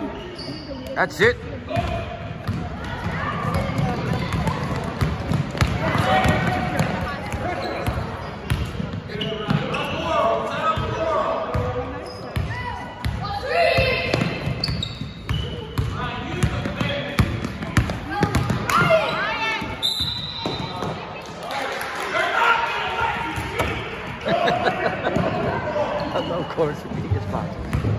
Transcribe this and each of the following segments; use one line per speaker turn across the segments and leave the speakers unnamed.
That's it. Of course, he gets popped.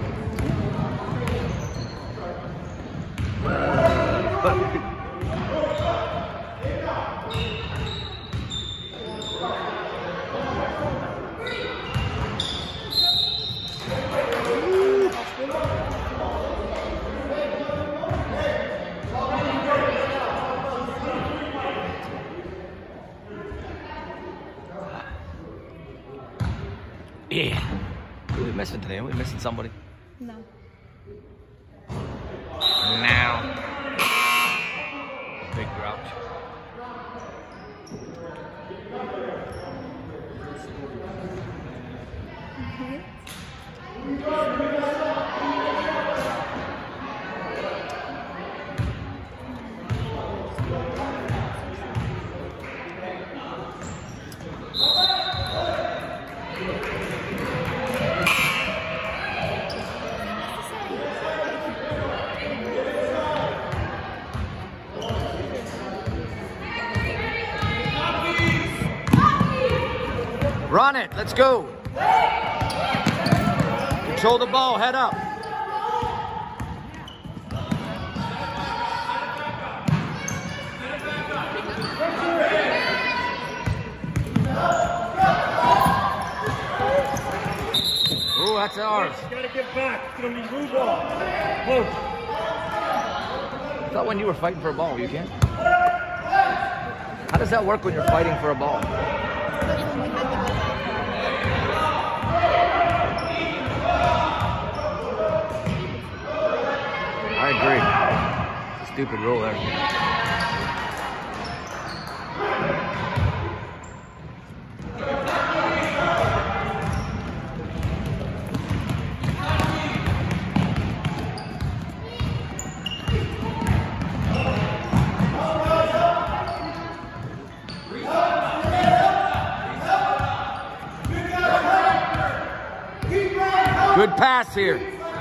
Yeah. Who are we missing today? Are we missing somebody?
No.
Now. Big grouch. Run it, let's go. Control the ball, head up. Ooh, that's ours.
You gotta get back, it's gonna be blue ball. Close.
I thought when you were fighting for a ball, you can't. How does that work when you're fighting for a ball? I agree. It's a stupid rule there. Good pass here.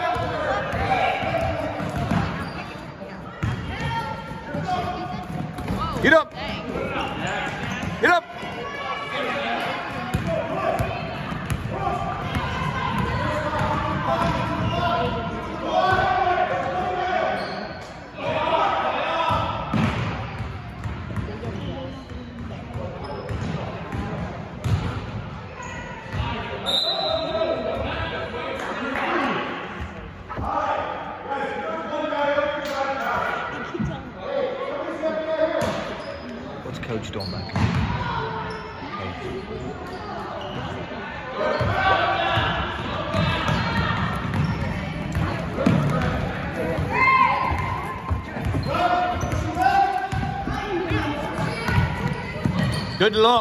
Get up. Get up. What's Coach doing back? Good luck.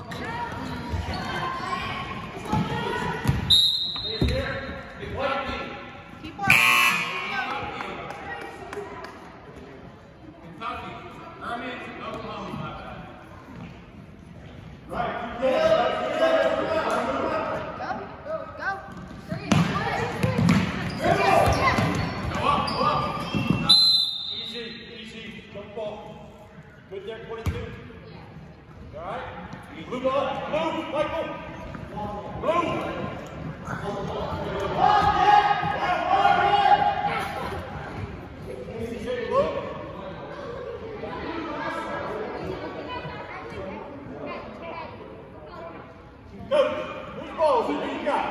Good there, 22. All right? Blue ball. Move, Michael. Move. Coach, whose ball is it? Who you got?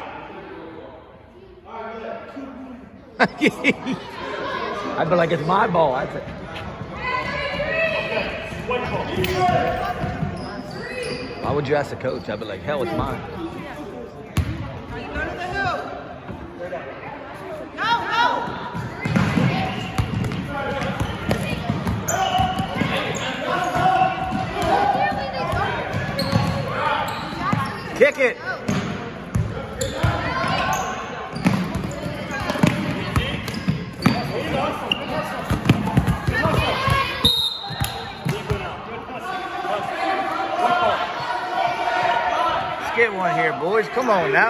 I'd be like, it's my ball. I think. Why would you ask the coach? I'd be like, hell, it's mine.
Go to the hoop. Go, go.
Kick it. here, boys. Come on now.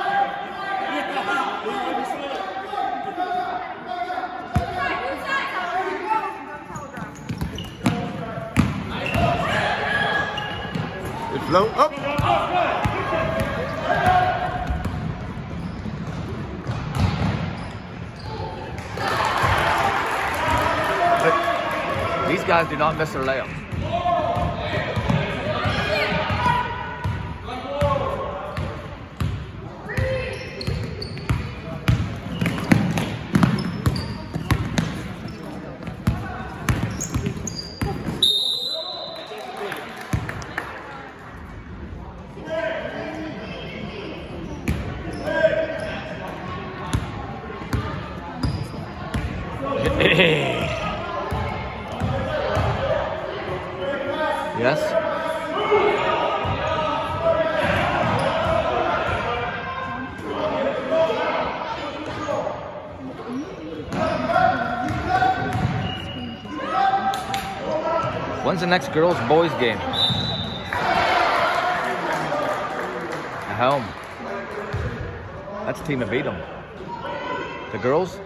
Good flow. Up. These guys do not miss their layups. Yes? When's the next girls' boys game? At home. That's the team that beat them. The girls?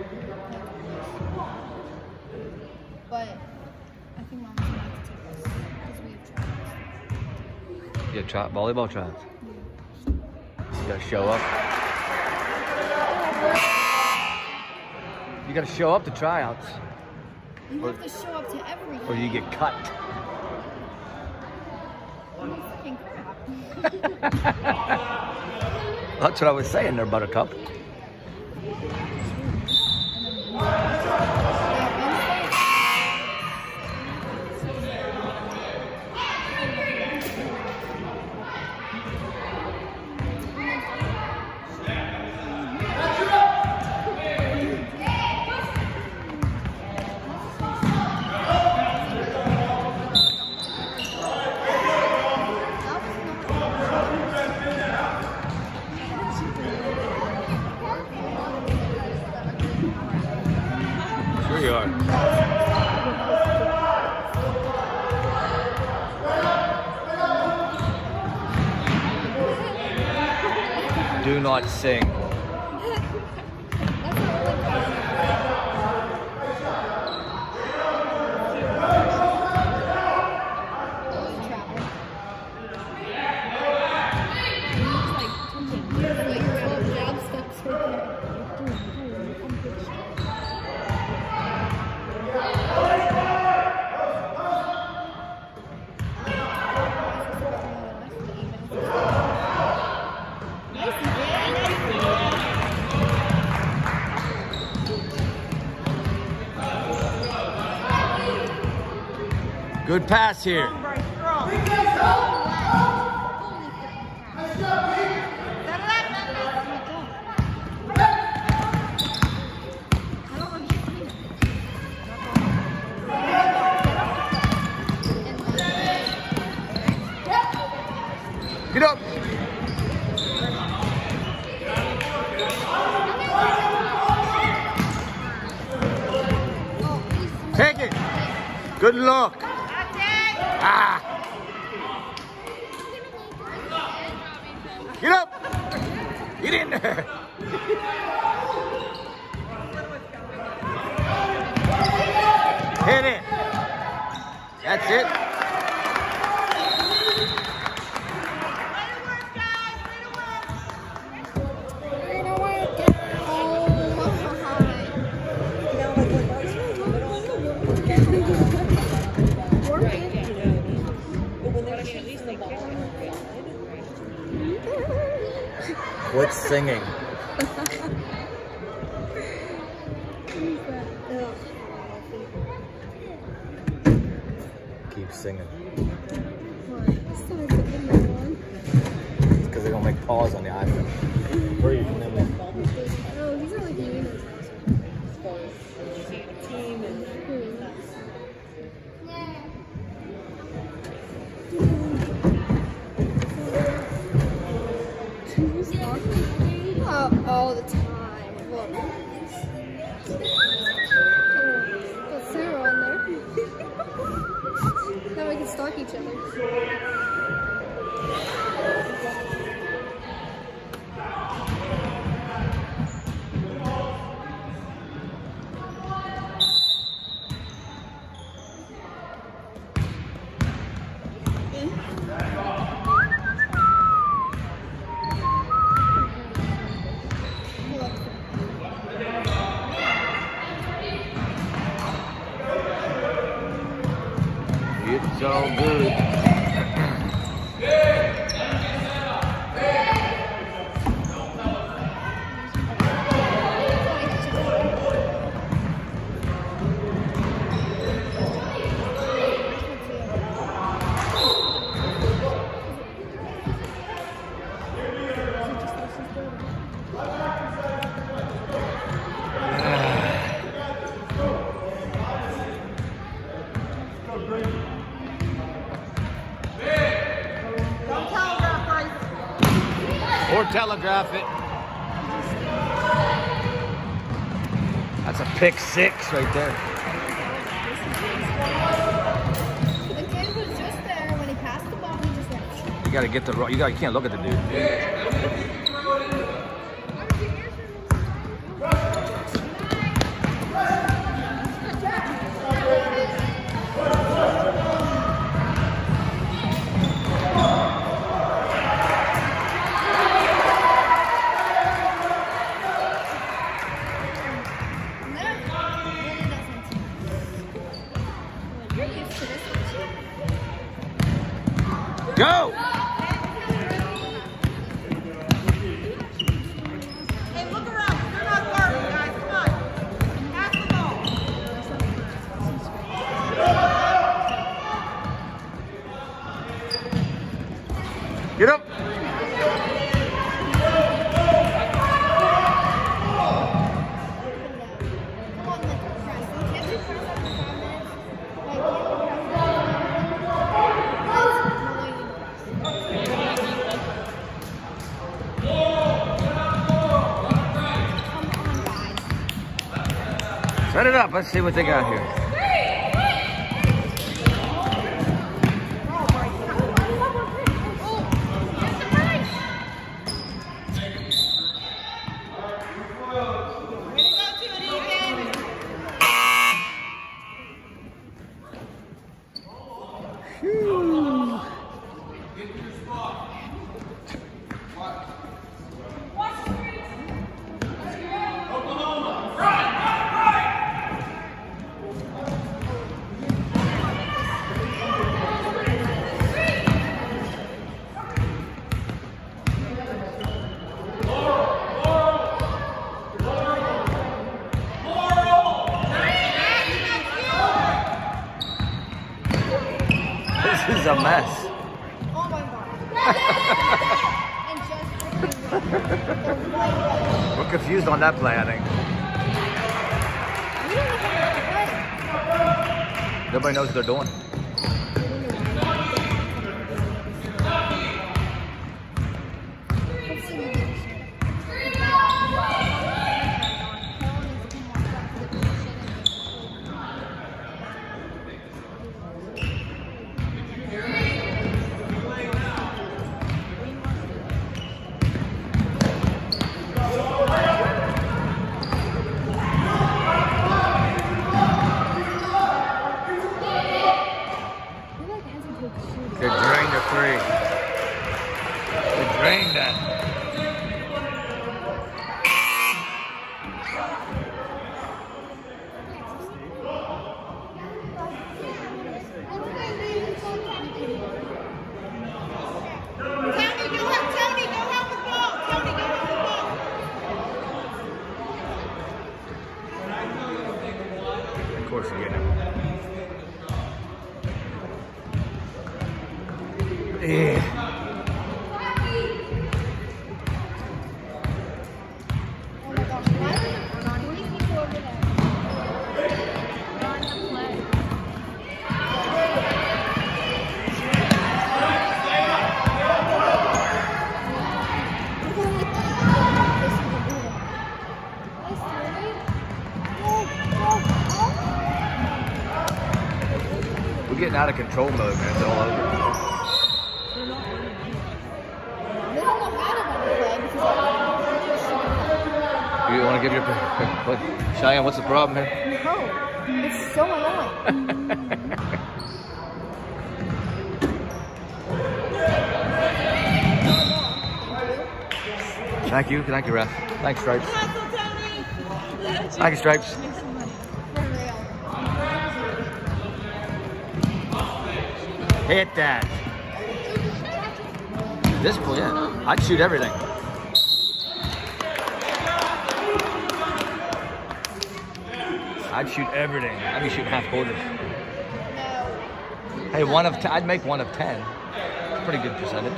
But I think Mom's going to have to take us because we have trials.
Yeah, volleyball trials. You gotta show up. You gotta show up to tryouts.
You have to show up to everything.
Or you get cut.
Holy fucking crap.
That's what I was saying there, Buttercup. Sure you are. Do not sing. Good pass here. Get up. Take it. Good luck. Ah. Get up. Get in there. Hit it. That's it. Quit singing. Keep singing. It's because they're gonna make pause on the iPhone. Where are you from?
Oh, these are like Luna's team and all the time. Look. Got Sarah on there. Now we can stalk each other.
It's so good. Or telegraph it. That's a pick 6 right there.
The kid was just there when he passed the ball. He just went.
You gotta get the. You can't look at the dude. Go!
Hey, look around. You're not guarding, guys. Come on. Pass the ball.
Get up! Set it up. Let's see what they got here. This is a mess.
Oh my god.
We're confused on that play, I think. Nobody knows what they're doing. They drained the 3. They drained that. Of course you get it. Yeah. We're getting out of control mode, man. It's all over. You want to give your... What, Cheyenne, what's the problem here?
No, it's so annoying.
Thank you, ref. Thanks, Stripes. Thank you, Stripes. Hit that. This point, yeah. I'd shoot everything. I'd shoot everything. I'd be shooting half quarters. Hey, I'd make 1 of 10. It's a pretty good percentage.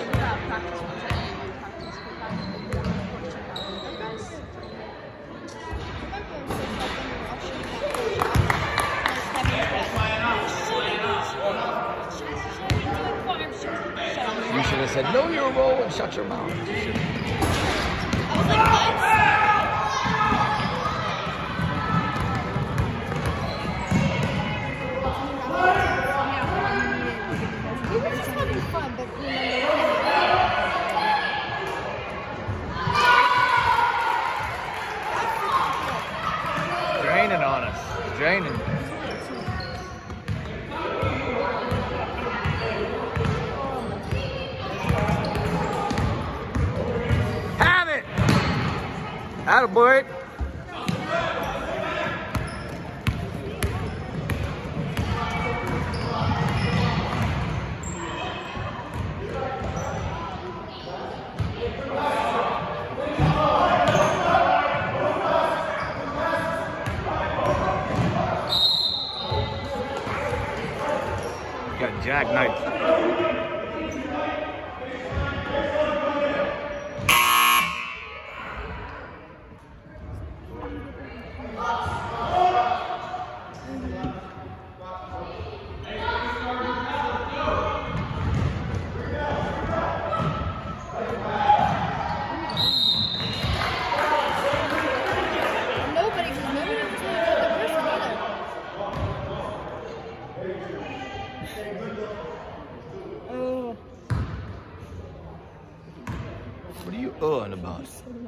You should have said, know your role and shut your mouth. You should have.
I was like, what? We were just having fun, but you know,
draining on us. Draining. Have it! Attaboy. Got jackknife. What are you about?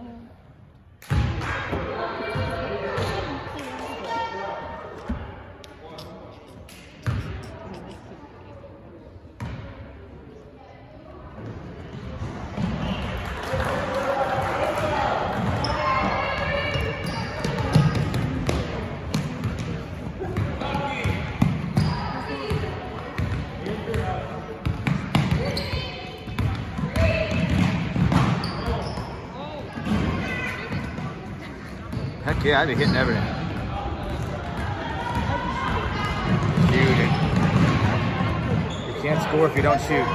Heck yeah, I'd be hitting everything. Shoot it. You can't score if you don't shoot.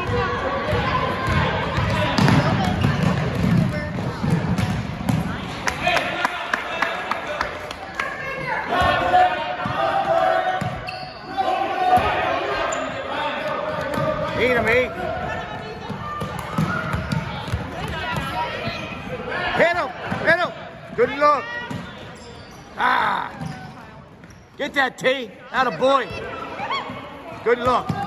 Eat him, eat. Hit him, hit him. Good look. Ah! Get that T. Attaboy. Good luck.